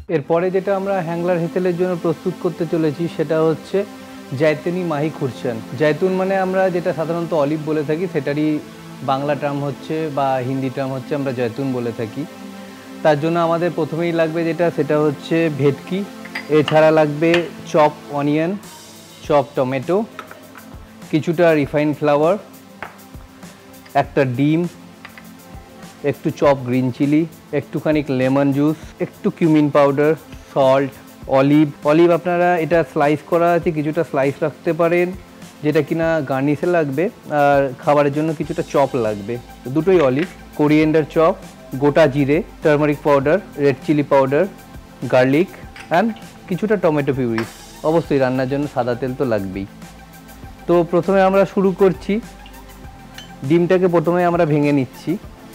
এরপরে যেটা আমরা হ্যাংলার হেসেলের জন্য প্রস্তুত করতে চলেছি সেটা হচ্ছে জায়তুনি মাহি খুরশান। জায়তুন মানে আমরা যেটা সাধারণত অলিভ বলে থাকি, সেটারই বাংলা টার্ম হচ্ছে বা হিন্দি টার্ম হচ্ছে আমরা জয়তুন বলে থাকি। তার জন্য আমাদের প্রথমেই লাগবে যেটা, সেটা হচ্ছে ভেটকি। এছাড়া লাগবে চপ অনিয়ন, চপ টমেটো, কিছুটা রিফাইন্ড ফ্লাওয়ার, একটা ডিম, একটু চপ গ্রিন চিলি, একটুখানি লেমন জুস, একটু কিউমিন পাউডার, সল্ট, অলিভ আপনারা এটা স্লাইস করা আছে, কিছুটা স্লাইস রাখতে পারেন যেটা কিনা গার্নিশে লাগবে, আর খাবারের জন্য কিছুটা চপ লাগবে, দুটোই অলিভ, কোরিয়েন্ডার চপ, গোটা জিরে, turmeric powder, red chilli powder, garlic and কিছুটা টমেটো পিউরি। অবশ্যই রান্নার জন্য সাদা তেল তো লাগবেই। তো প্রথমে আমরা শুরু করছি। ডিমটাকে প্রথমে আমরা ভেঙে নিচ্ছি।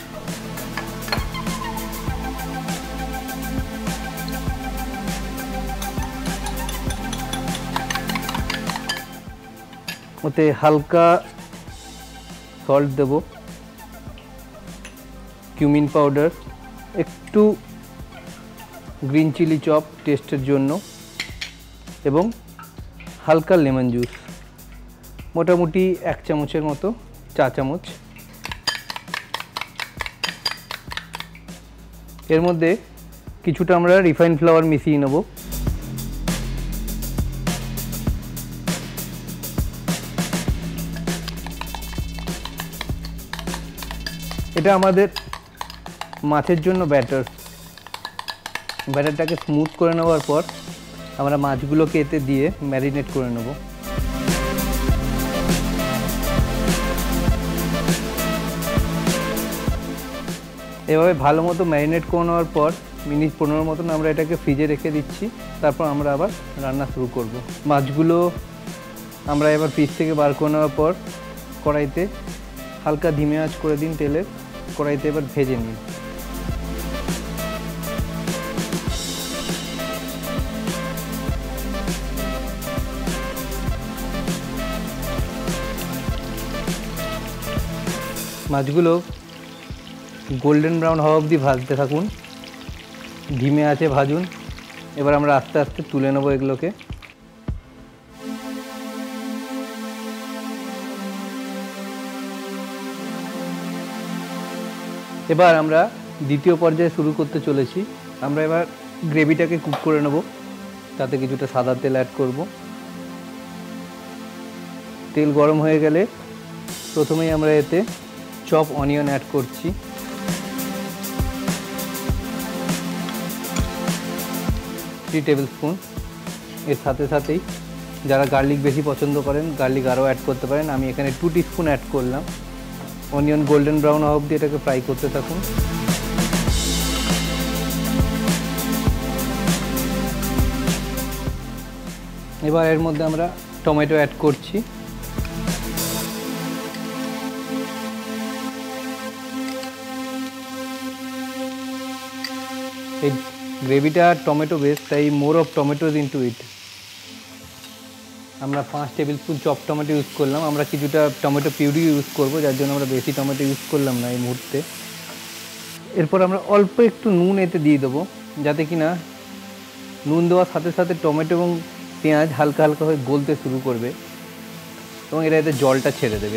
ওতে হালকা সল্ট দেব, কিউমিন পাউডার, একটু গ্রিন চিলি চপ টেস্টের জন্য এবং হালকা লেমন জুস, মোটামুটি 1 চামচের মতো, চা চামচ। এর মধ্যে কিছুটা আমরা রিফাইন্ড ফ্লাওয়ার মিশিয়ে নেব। এটা আমাদের মাছের জন্য ব্যাটারটাকে স্মুথ করে নেওয়ার পর আমরা মাছগুলোকে এতে দিয়ে ম্যারিনেট করে নেব। এভাবে ভালো মতো ম্যারিনেট করে নেওয়ার পর মিনিট 15 মতন আমরা এটাকে ফ্রিজে রেখে দিচ্ছি। তারপর আমরা আবার রান্না শুরু করব। মাছগুলো আমরা এবার ফ্রিজ থেকে বার করে নেওয়ার পর কড়াইতে হালকা ধিমে আঁচ করে দিন তেলের, কড়াইতে এবার ভেজে নিন। মাছগুলো গোল্ডেন ব্রাউন হওয়া অবধি ভাজতে থাকুন, ধিমে আঁচে ভাজুন। এবার আমরা আস্তে আস্তে তুলে নেব এগুলোকে। এবার আমরা দ্বিতীয় পর্যায়ে শুরু করতে চলেছি। আমরা এবার গ্রেভিটাকে কুক করে নেব, তাতে কিছুটা সাদা তেল অ্যাড করব। তেল গরম হয়ে গেলে প্রথমেই আমরা এতে চপ অনিয়ন অ্যাড করছি। Three tablespoon. এর সাথে সাথেই যারা গার্লিক বেশি পছন্দ করেন গার্লিক আরও অ্যাড করতে পারেন। আমি এখানে 2 টিস্পুন অ্যাড করলাম। অনিয়ন গোল্ডেন ব্রাউন হওয়া অবধি এটাকে ফ্রাই করতে থাকুন। এবার এর মধ্যে আমরা টমেটো অ্যাড করছি। এই গ্রেভিটা টমেটো বেস, তাই মোর অফ টমেটোজ ইনটু ইট। আমরা 5 tablespoon chop tomato use করলাম। আমরা কিছুটা টমেটো পিউরি ইউজ করব, যার জন্য আমরা বেশি টমেটো ইউজ করলাম না এই মুহূর্তে। এরপর আমরা অল্প একটু নুন এতে দিয়ে দেবো, যাতে কিনা নুন দেওয়ার সাথে সাথে টমেটো এবং পেঁয়াজ হালকা হালকা হয়ে গলতে শুরু করবে এবং এরা এতে জলটা ছেড়ে দেবে।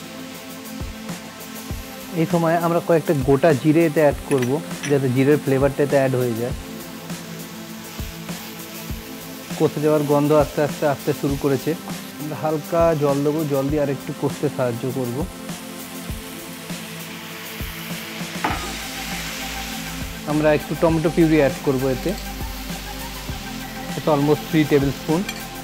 এই সময় আমরা কয়েকটা গোটা জিরে এতে অ্যাড করব, যাতে জিরের ফ্লেভারটা এতে অ্যাড হয়ে যায়। কষে যাওয়ার গন্ধ আস্তে আস্তে আসতে শুরু করেছে। আমরা হালকা জল দেবো, জল দিয়ে আর একটু কষতে সাহায্য করব। আমরা একটু টমেটো পিউরি অ্যাড করব এতে, এটা অলমোস্ট 3 টেবিল স্পুন।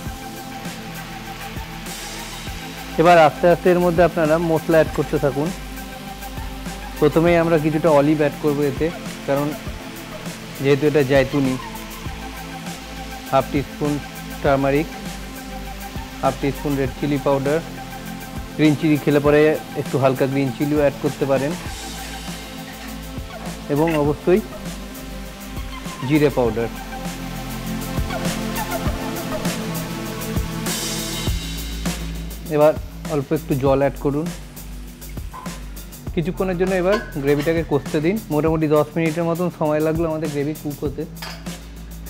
এবার আস্তে আস্তে এর মধ্যে আপনারা মশলা অ্যাড করতে থাকুন। প্রথমেই আমরা কিছুটা অলিভ অ্যাড করব এতে, কারণ যেহেতু এটা জায়তুনি। 1/2 teaspoon turmeric, 1/2 teaspoon red chilli powder, green chilli খেলে পরে একটু হালকা গ্রিন চিলিও অ্যাড করতে পারেন, এবং অবশ্যই জিরে পাউডার। এবার অল্প একটু জল অ্যাড করুন। কিছুক্ষণের জন্য এবার গ্রেভিটাকে কষতে দিন। মোটামুটি 10 মিনিটের মতন সময় লাগলো আমাদের গ্রেভি কুক হতে।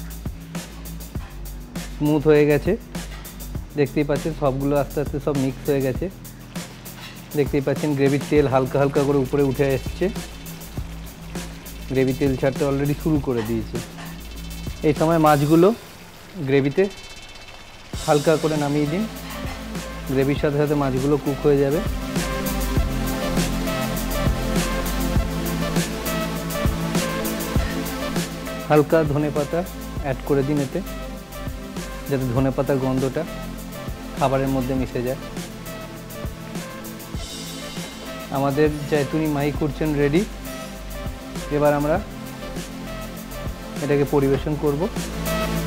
স্মুথ হয়ে গেছে, দেখতেই পাচ্ছেন সবগুলো আস্তে আস্তে সব মিক্স হয়ে গেছে। দেখতেই পাচ্ছেন গ্রেভির তেল হালকা হালকা করে উপরে উঠে এসছে, গ্রেভি তেল ছাড়তে অলরেডি শুরু করে দিয়েছে। এই সময় মাছগুলো গ্রেভিতে হালকা করে নামিয়ে দিন, গ্রেভির সাথে সাথে মাছগুলো কুক হয়ে যাবে। হালকা ধনেপাতা অ্যাড করে দিন এতে, যাতে ধনেপাতার গন্ধটা খাবারের মধ্যে মিশে যায়। আমাদের জয়তুনি মাহি খুরচেন রেডি। এবার আমরা এটাকে পরিবেশন করব।